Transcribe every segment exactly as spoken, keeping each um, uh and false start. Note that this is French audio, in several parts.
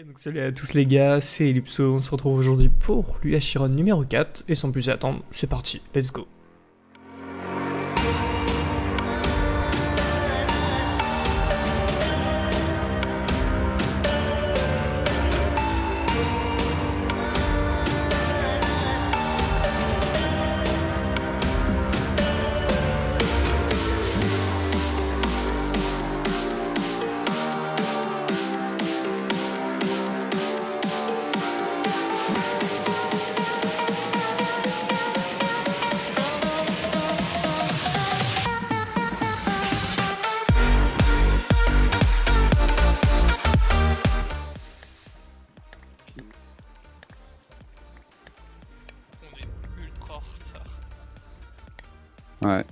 Et donc salut à tous les gars, c'est Ellipso, on se retrouve aujourd'hui pour l'U H Iron numéro quatre, et sans plus attendre, c'est parti, let's go. On est ultra en retard. Ouais.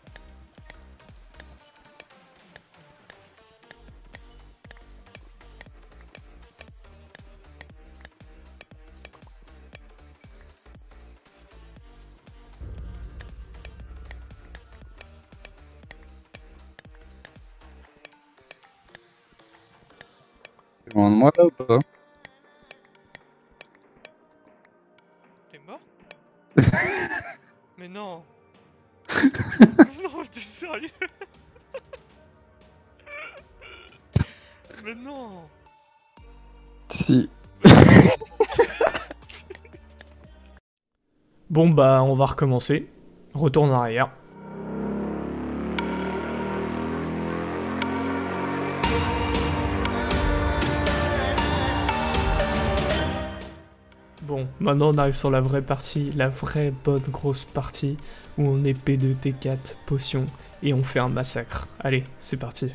Tu loin de moi là ou pas? T'es mort? Mais non. Non, t'es sérieux? Mais non. Si. Bon bah on va recommencer, retourne en arrière. Bon, maintenant on arrive sur la vraie partie, la vraie bonne grosse partie, où on est P deux T quatre, potion, et on fait un massacre. Allez, c'est parti.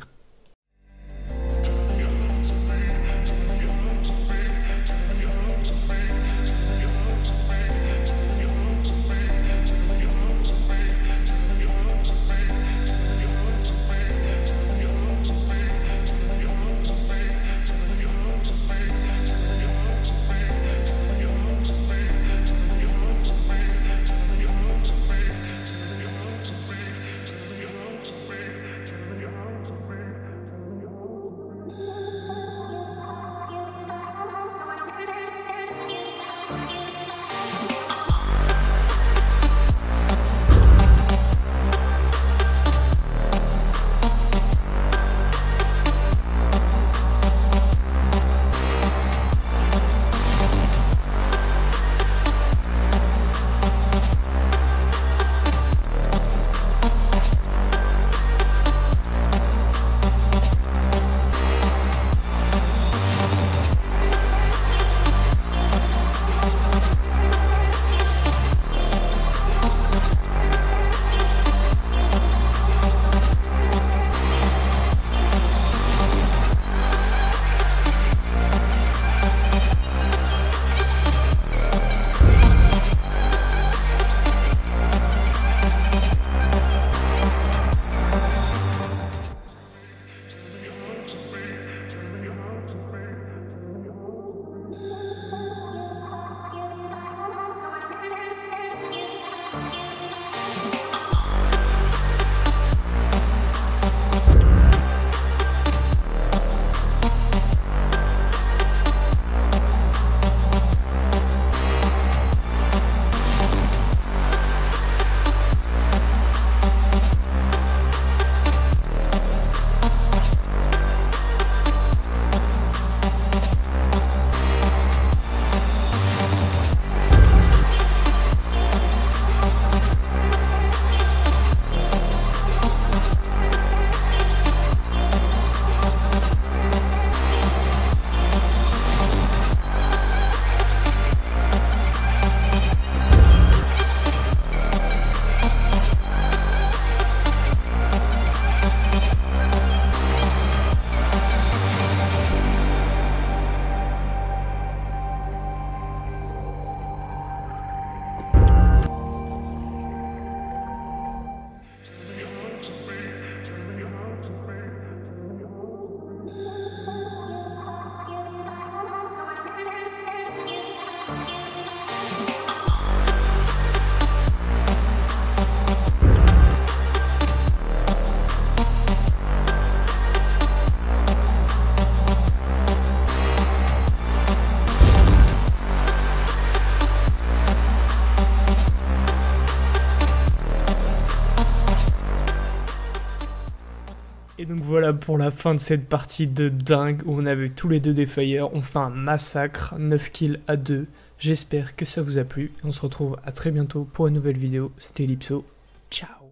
Et donc voilà pour la fin de cette partie de dingue où on avait tous les deux des fire. On fait un massacre, neuf kills à deux. J'espère que ça vous a plu. On se retrouve à très bientôt pour une nouvelle vidéo. C'était Ellipso. Ciao.